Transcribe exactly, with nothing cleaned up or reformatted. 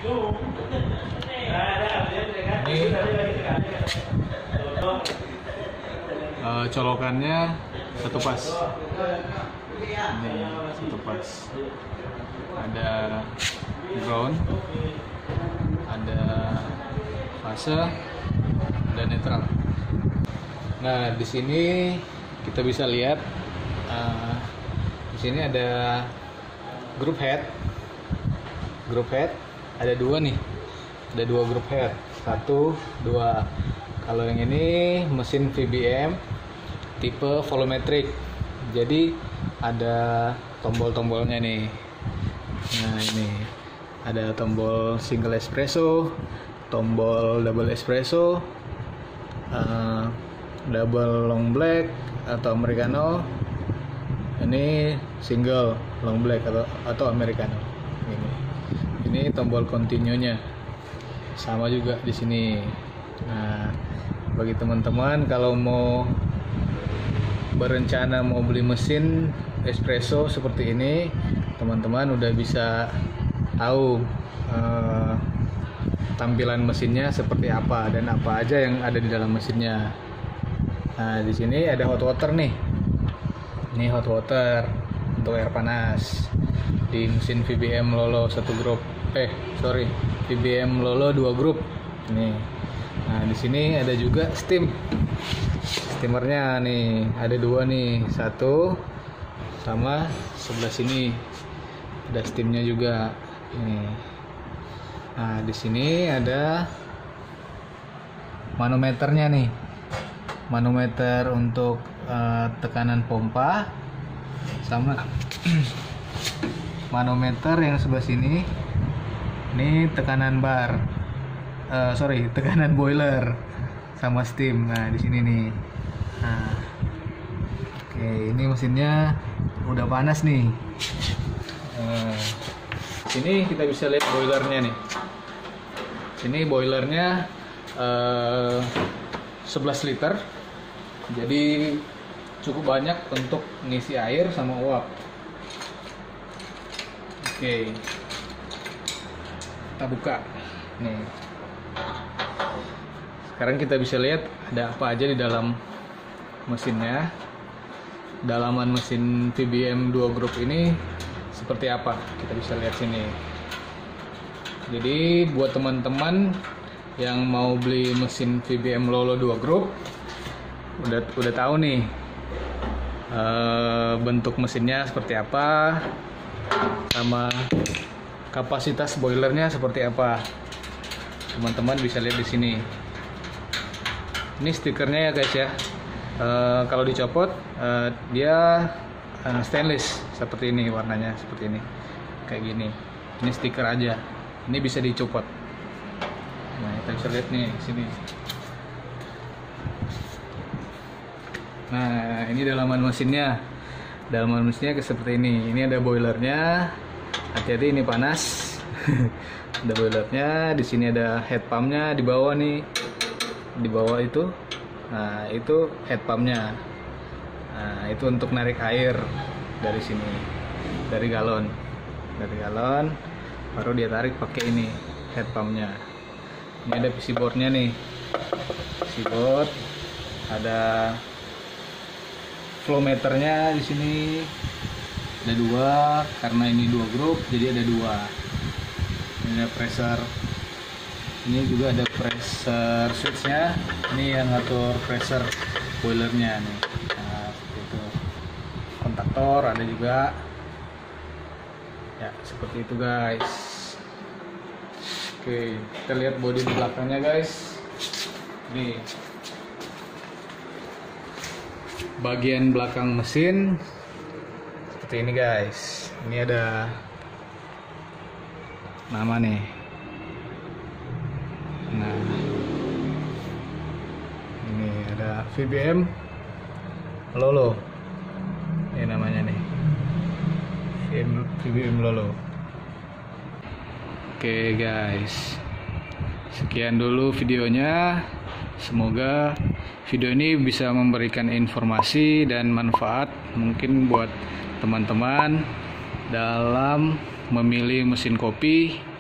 Ini uh, colokannya satu pas. Ini satu pas. Ada ground, ada fase, dan netral. Nah, di sini kita bisa lihat uh, di sini ada group head. Group head ada dua nih. Ada dua group head. Satu, dua. Kalau yang ini mesin V B M tipe volumetric. Jadi ada tombol-tombolnya nih. Nah, ini ada tombol single espresso, tombol double espresso, uh, double long black atau americano. Ini single long black atau atau americano. Ini ini tombol continue-nya sama juga di sini. Nah, bagi teman-teman kalau mau berencana mau beli mesin espresso seperti ini, teman-teman udah bisa tahu uh, tampilan mesinnya seperti apa dan apa aja yang ada di dalam mesinnya. Nah, di sini ada hot water nih. Ini hot water untuk air panas di mesin V B M Lolo satu grup. Eh, sorry, V B M Lolo dua grup. Nih. Nah, di sini ada juga steam. Steamernya nih, ada dua nih. Satu sama sebelah sini. Ada steamnya juga. Nih. Nah, di sini ada manometernya nih. Manometer untuk uh, tekanan pompa sama manometer yang sebelah sini. Ini tekanan bar. Uh, sorry, tekanan boiler sama steam. Nah, di sini nih. Nah. Oke, ini mesinnya udah panas nih. Nah, sini kita bisa lihat boilernya nih. Sini boilernya uh, sebelas liter. Jadi cukup banyak untuk ngisi air sama uap. Oke. Kita buka. Nih. Sekarang kita bisa lihat ada apa aja di dalam mesinnya. Dalaman mesin V B M dua grup ini seperti apa? Kita bisa lihat sini. Jadi buat teman-teman yang mau beli mesin V B M Lolo dua grup udah udah tahu nih e, bentuk mesinnya seperti apa sama kapasitas boilernya seperti apa. Teman-teman bisa lihat di sini. Ini stikernya ya guys ya. E, kalau dicopot e, dia e, stainless seperti ini, warnanya seperti ini, kayak gini. Ini stiker aja. Ini bisa dicopot. Nah, kita bisa lihat nih sini. Nah, ini dalaman mesinnya. Dalaman mesinnya seperti ini. Ini ada boilernya. Hati-hati ini panas. Ada boilernya. Di sini ada head pumpnya di bawah nih. Di bawah itu. Nah, itu head pumpnya. Nah, itu untuk narik air dari sini, dari galon, dari galon. Baru dia tarik pakai ini head pumpnya. Ini ada P C boardnya nih. P C board. Ada flow meternya di sini. Ada dua, karena ini dua grup, jadi ada dua. Ini ada pressure. Ini juga ada pressure switchnya. Ini yang ngatur pressure boilernya nih. Nah, seperti itu. Kontaktor ada juga. Ya, seperti itu guys. Oke, kita lihat bodi di belakangnya guys. Nih. Bagian belakang mesin seperti ini guys. Ini ada nama nih. Nah, ini ada V B M Lolo. Ini namanya nih. V B M Lolo. Oke guys, sekian dulu videonya. Semoga video ini bisa memberikan informasi dan manfaat mungkin buat teman-teman dalam memilih mesin kopi